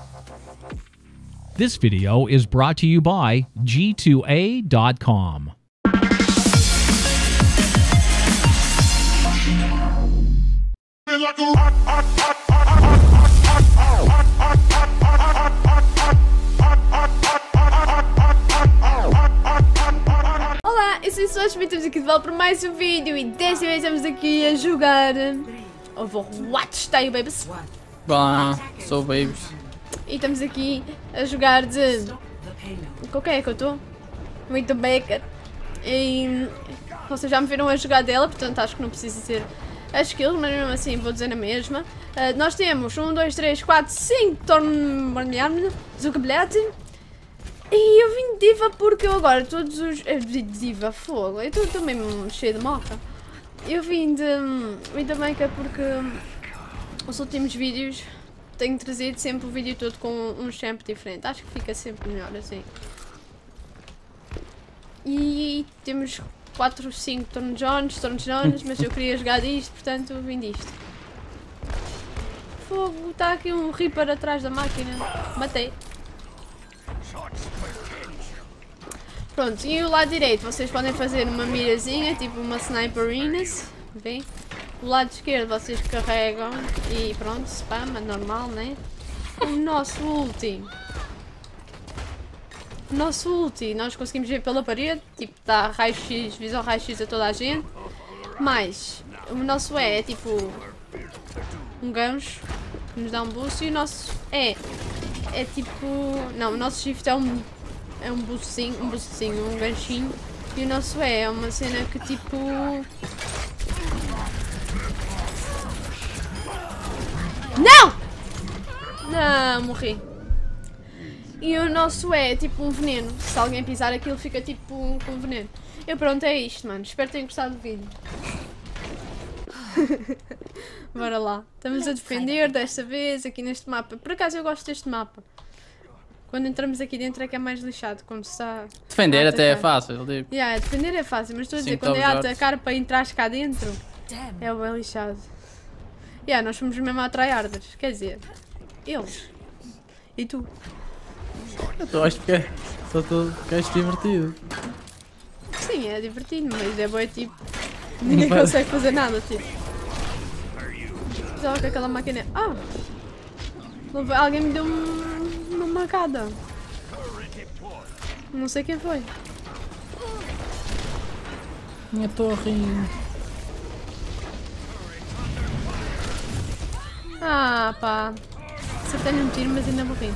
This video is brought to you by G2A.com. Olá, eu sou a Sochi, estamos aqui de volta para mais um vídeo e desta vez estamos aqui a jogar Overwatch, está aí o Babes? Olá, sou o Babes. E estamos aqui a jogar de... Qual que é que eu estou? Muito Baker. E vocês já me viram a jogar dela, portanto acho que não precisa ser as skills, mas mesmo assim vou dizer na mesma. Nós temos 1, 2, 3, 4, 5 torneos Zuckerblät. E eu vim de diva porque eu agora todos os... Diva, fogo, eu estou mesmo cheio de moca. Eu vim de Maker porque os últimos vídeos tenho trazido sempre o vídeo todo com um shampoo diferente. Acho que fica sempre melhor assim. E temos 4, 5 Torn Jones, mas eu queria jogar disto, portanto vim disto. Fogo, está aqui um Reaper atrás da máquina. Matei. Pronto, e o lado direito vocês podem fazer uma mirazinha, tipo uma Sniperinas, vem? O lado esquerdo vocês carregam e pronto, spam, é normal, né? O nosso ulti, nós conseguimos ver pela parede, tipo dá raio-x, visão raio-x a toda a gente. Mas o nosso é tipo um gancho que nos dá um boost e o nosso é tipo... Não, o nosso shift é um boostzinho, um ganchinho. E o nosso é uma cena que tipo... Não! Não, morri. E o nosso é tipo um veneno. Se alguém pisar aquilo fica tipo com veneno. Eu pronto, é isto, mano. Espero que tenham gostado do vídeo. Bora lá. Estamos a defender desta vez aqui neste mapa. Por acaso eu gosto deste mapa. Quando entramos aqui dentro é que é mais lixado. Quando se está defender até é fácil, tipo. defender é fácil, mas estou a dizer, quando é a atacar para entrar cá dentro, é bem lixado. Nós fomos mesmo a tryharders. Quer dizer, eles. E tu? Eu acho que é só tudo que és divertido. Sim, é divertido, mas é bom, tipo, ninguém consegue fazer nada, tipo. Só que aquela máquina... alguém me deu uma mancada. Não sei quem foi. Minha torre. Pá. Acertei-lhe um tiro, mas ainda morri.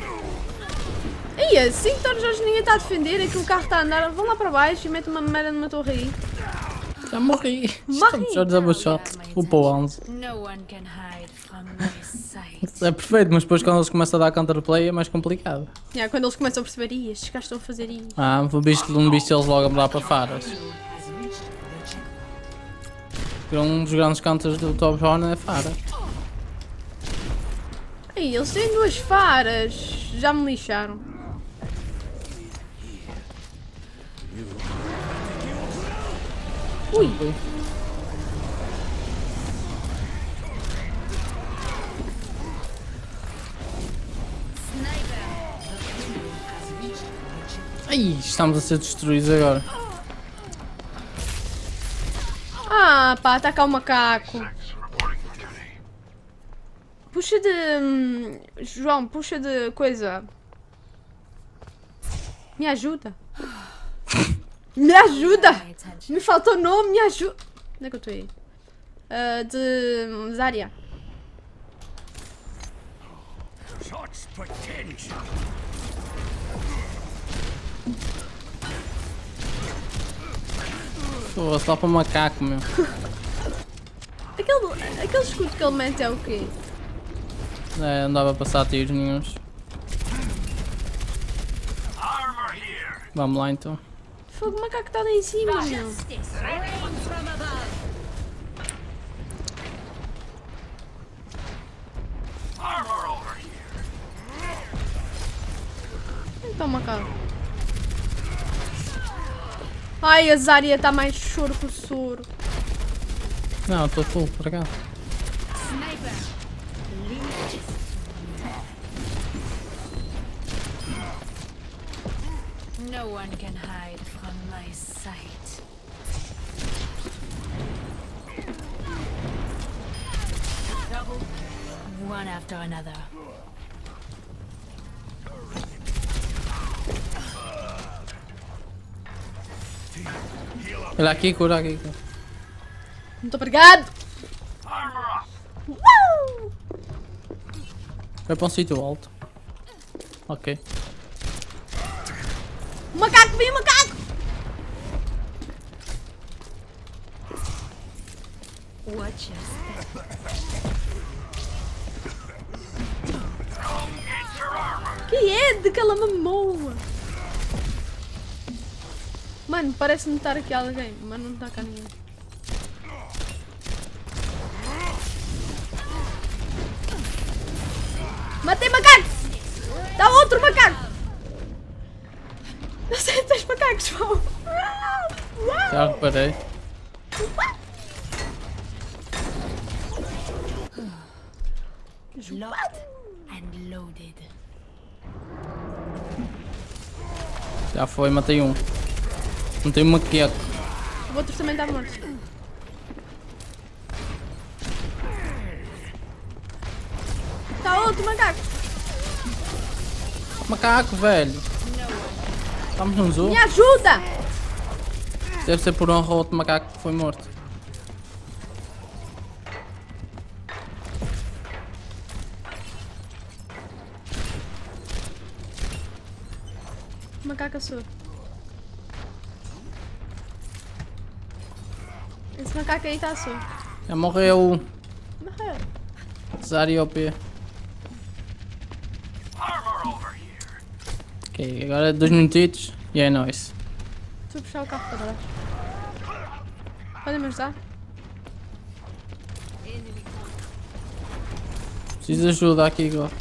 Ia, 5 torres hoje ninguém está a defender, aquele carro está a andar. Vão lá para baixo e mete uma merda numa torre aí. Já morri. Estamos a desabuchar. O pau 11. É perfeito, mas depois quando eles começam a dar counterplay é mais complicado. Quando eles começam a perceber, estes gajos estão a fazer isto. Um bicho eles logo a mudar para faras. Um dos grandes counters do Top Horn é fara. Eles têm 2 faras. Já me lixaram. Ui. Ai, estamos a ser destruídos agora. Pá, está cá o macaco. Puxa de... João, puxa de coisa. Me ajuda. Me ajuda! Me faltou nome, me ajuda. Onde é que eu estou aí? De Zarya. Vou só para o macaco, meu. Aquele escudo que ele mete é o quê? Não dava a passar tiros nenhuns. Vamos lá então. Fogo, o macaco está lá em cima, meu. Então, macaco. Ai, a Zarya está mais choro que o soro. Não, estou full, por acaso. No one can hide from my sight. One after another. Olha aqui, cura aqui. Muito obrigado! Vai para um sítio alto. Ok. Macaco, vem macaco! Watch your step. Que é de que ela mamou? Mano, parece-me estar aqui alguém, mas não está cá ninguém. Matei macaco! Dá outro macaco! Não sei, tens macacos, João! Já reparei. Locked and loaded. Já foi, matei um. Matei um macaco. O outro também está morto. Está outro macaco! Macaco, velho. Estamos num zoo. Me ajuda! Deve ser por honra outro macaco que foi morto. Macaco sua. Esse macaco aí está sua. Já morreu. Morreu. Zari OP. Ok, agora 2 minutitos e é nóis. Estou a puxar o carro para trás. Podem me ajudar? Preciso de ajuda aqui agora.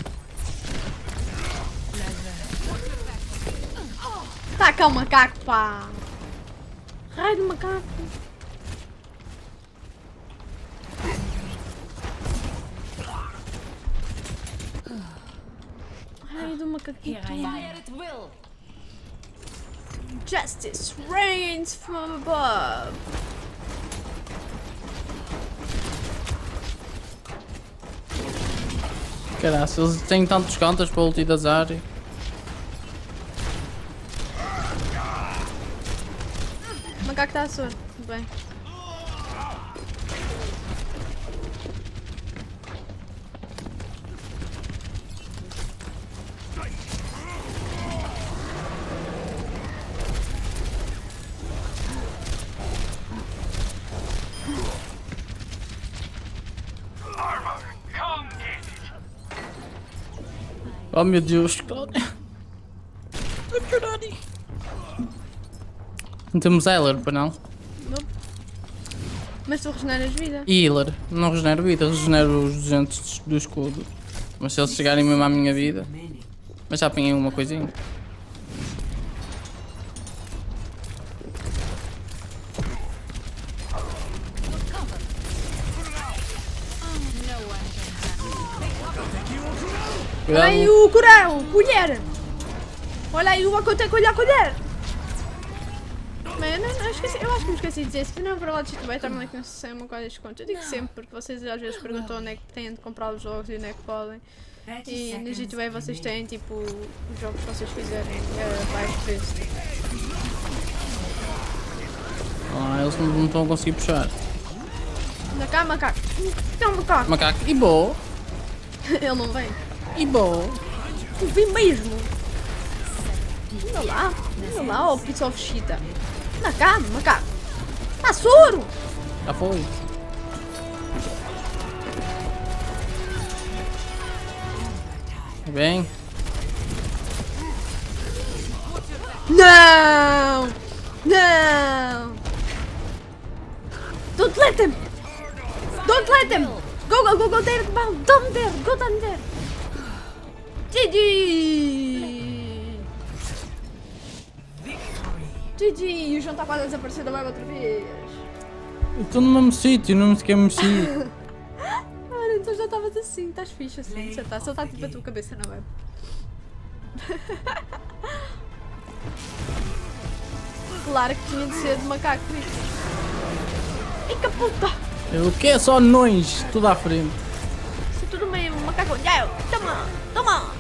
Tá cá o macaco, pá! Raio do macaco! Raio do macaquito! Justice reigns from above! Caraca, eles têm tantos cantos para o ulti da Zari. O macaco está a sua, tudo bem. Oh meu Deus, cara. Não temos healer, para não? Nope. Mas tu regeneras vida. Healer, não regenero vida, regenero os 200 do escudo. Mas se eles chegarem mesmo à minha vida. Mas já apanhei uma coisinha. Olha aí o coral, o colher! Olha aí o acontece com a colher! Mas eu acho que me esqueci de dizer, se não para lá de vai estar aqui não sei uma coisa de desconto. Eu digo sempre, porque vocês às vezes perguntam onde é que têm de comprar os jogos e onde é que podem. E no G2A vocês têm tipo os jogos que vocês quiserem baixo preço. Ah, eles não estão a conseguir puxar. Anda cá, macaco! Então, macaco! Macaco, e boa! Ele não vem. E boa! Não vem mesmo! Anda lá, ó piece of shit. Anda cá, macaco! Tá soro! Já foi! Bem. Não! Não! Don't let him! Don't let him! Go there! Down there! Go down there! GG! GG! E o João está quase a desaparecer da web outra vez. Eu estou no mesmo sítio, não me sequer mexi. Ah, então já estavas assim, estás fixe assim, já está. Só está tipo a tua cabeça na web. Claro que tinha de ser de macaco. E que puta! O que é só anões? Tudo à frente. Isso é tudo meio macaco. Toma! Toma!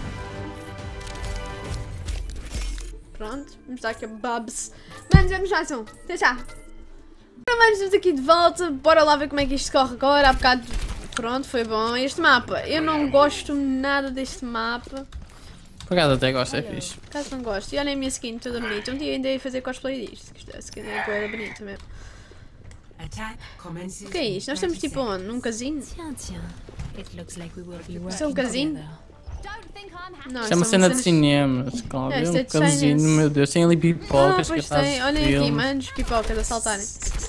Pronto, vamos dar aqui a Babs. Manos, vamos lá, então. Até já. Manos, estamos aqui de volta. Bora lá ver como é que isto corre agora. Há bocado, pronto, foi bom. Este mapa, eu não gosto nada deste mapa. Por acaso até gosto, é fixe. Por acaso não gosto. E olha a minha skin toda bonita. Um dia ainda ia fazer cosplay disto. A skin é coisa bonita mesmo. O que é isto? Nós estamos tipo onde? Num casino? Tiens. It looks like we will be working Isto é um casino? together. Não, Isto é uma cena de cinema. Claro, É, é isto é um de casino, Chinese. meu Deus. Tem ali pipocas, pois cartazes tem. de Olhem aqui, filme. manos, pipocas a saltarem.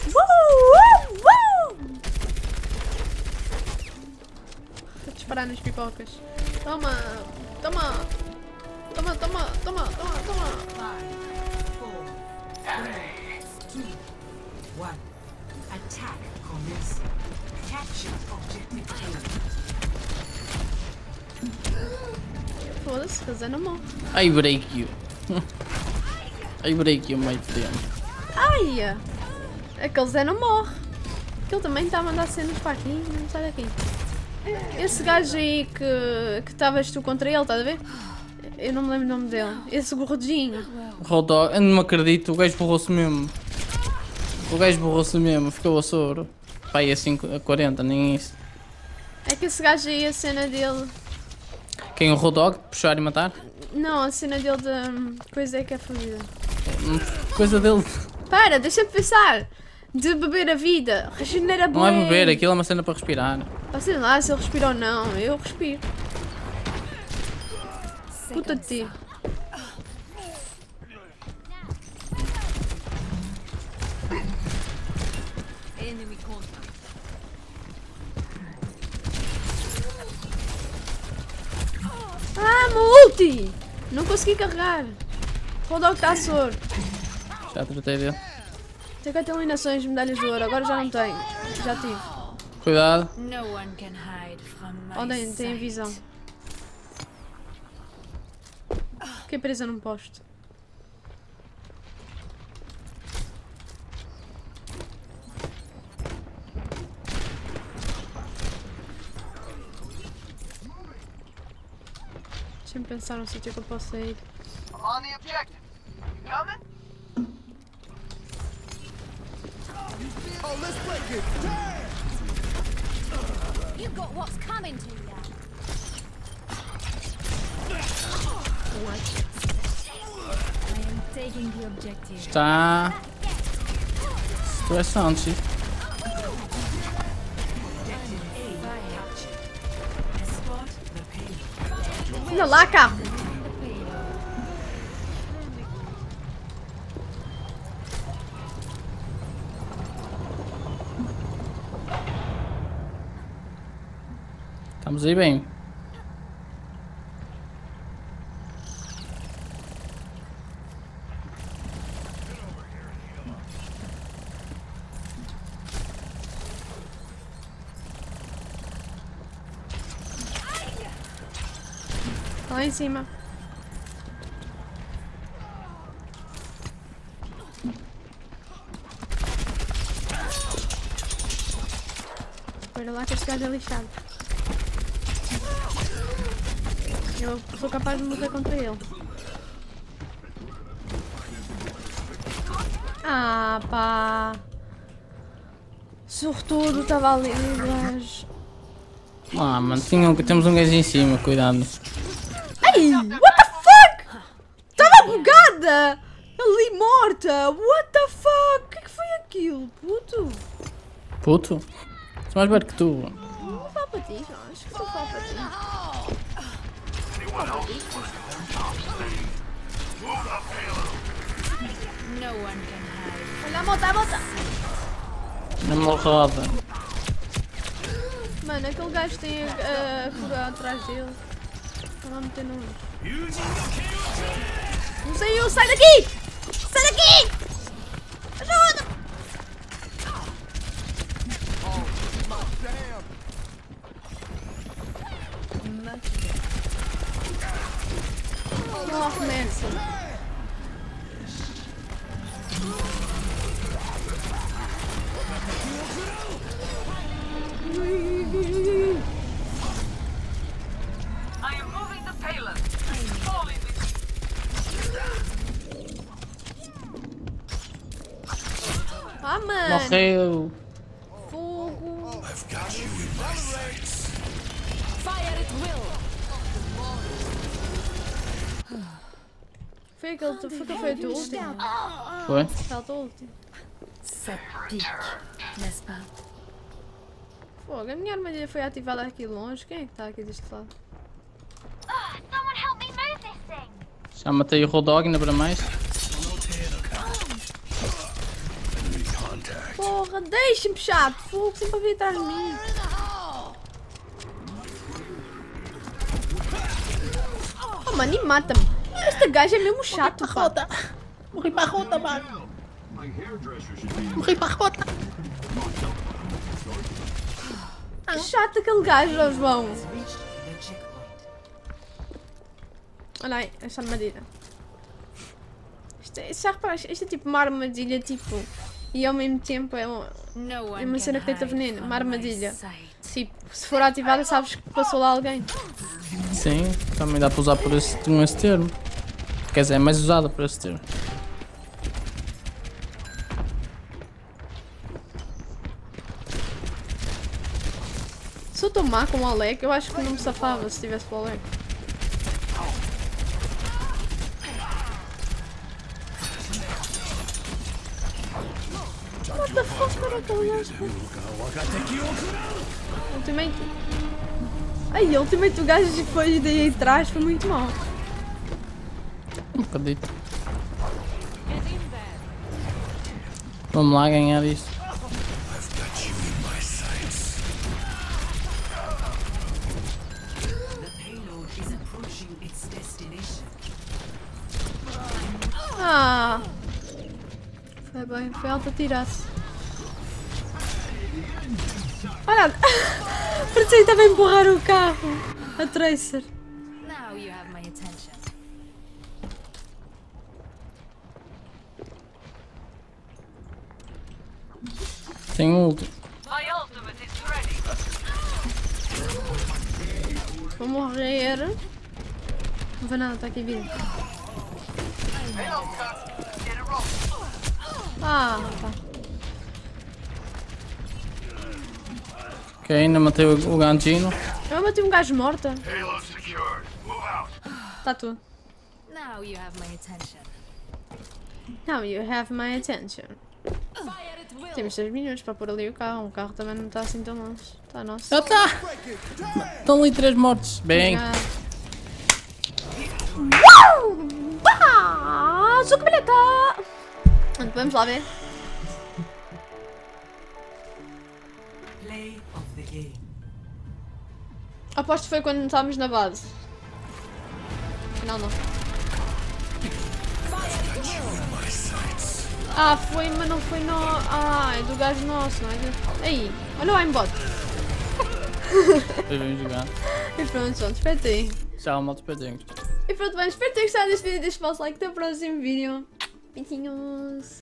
Vou disparar nas pipocas. Toma! Toma! Toma, toma, toma, toma, toma! Attack commencing. Capture objective Foda-se, que Zé não morre. I break you. I break you, my friend. Ai! Aquele Zé não morre. Aquele também está a mandar cenas para aqui. Não sai daqui. Esse gajo aí que estavas tu contra ele, estás a ver? Eu não me lembro o nome dele. Esse gordinho. Rodó, eu não me acredito, o gajo borrou-se mesmo. O gajo borrou-se mesmo, ficou a soro. Pai, a 40, nem isso. É que esse gajo aí, a cena dele. Quem o Rodog? Puxar e matar? Não, a cena dele da coisa é que é fodida. Coisa dele. Para, deixa-me pensar. De beber a vida. Regenera Não é bué. beber, aquilo é uma cena para respirar. Sei lá se ele respira ou não. Eu respiro. Puta de ti. Ah, multi! Não consegui carregar. O dog está a soro. Já tratei dele. Tenho 4 eliminações, medalhas de ouro. Agora já não tenho. Já tive. Cuidado. No one can hide from my Olhem, tem sight. visão. Fiquei presa num poste. Deixa-me pensar num sítio que eu possa ir. On the objective. You coming? Oh, let's break it. You got what's coming to you. I am taking the objective. Está estressante. escort the payload. Olha lá, carro! Estamos aí bem. Lá em cima. Olha lá que este gajo é lixado. Eu sou capaz de morrer contra ele. Ah, pá. Sortudo, estava ali o gajo. Ah, mano, temos um gajo em cima, cuidado. Ai, what the fuck? Estava bugada! Ali morta! What the fuck? O que é que foi aquilo, puto? Puto? Sou mais velho que tu. Não vou falar para ti, João. Acho que vou falar para ti. No one can hide. Olha a moto, a moto! Na morroda. Mano, aquele gajo tem a cura atrás dele. Está lá a meter no. Não sei eu, sai daqui! Sai daqui! Ajuda! Morre, Mercy. mano. Morreu. Fogo. Foi aquele que foi o teu último. Foi? Falta o último. Ça pique, n'est-ce pas? Fogo, a minha armadilha foi ativada aqui longe. Quem é que está aqui deste lado? Someone help me move this thing. Já matei o Rodog ainda para mais. Porra, deixa-me chato. Fogo, sempre a vir atrás de mim. Oh, mano, e mata-me. Este gajo é mesmo chato, pá. Morri para a rota, mano. Morri para a rota. Que chato aquele gajo, ó, João. Reached the checkpoint. Olha aí, esta armadilha. Já reparaste? Isto é tipo uma armadilha, tipo... E ao mesmo tempo é uma cena que deita veneno, uma armadilha. Tipo, se for ativada sabes que passou lá alguém. Sim, também dá para usar por esse termo. Quer dizer, é mais usada por esse termo. Se eu estou má com o Alec, eu acho que não me safava se tivesse o Alec. What the fuck, cara, aquele gajo? Ultimate. Ai, o ultimate do gajo que foi daí atrás foi muito mal. Um bocadito. Vamos lá ganhar isto. The payload is approaching its destination. Ah! Foi bem, foi alta tirasse. Olha! Parecia que estava a empurrar o carro. A Tracer. Now you have my attention. Tem um último. My ultimate is ready. Vou morrer. Não vai nada, está aqui vindo. Hello, cut. Get it wrong. Ah, tá. Ok, ainda matei o Gantino. Eu bati um gajo morta. Payload secured. Move out. Tá tudo. Now you have my attention. Now you have my attention. Temos 6 minutos para pôr ali o carro. O carro também não está assim tão longe. Está nosso. Já está! Estão ali 3 mortos. Bem, Zucbilheta! Vamos lá ver. Play of the game. Aposto que foi quando estávamos na base. Afinal não. Ah, foi, mas não foi no... Ah, é do gajo nosso, não é? Aí, olha o aimbot. depois vamos jogar. E pronto, pronto, espero ter. Tchau, malta, espero. E pronto, bem, espero ter gostado deste vídeo. Deixa o vosso like, até o próximo vídeo. Beijinhos.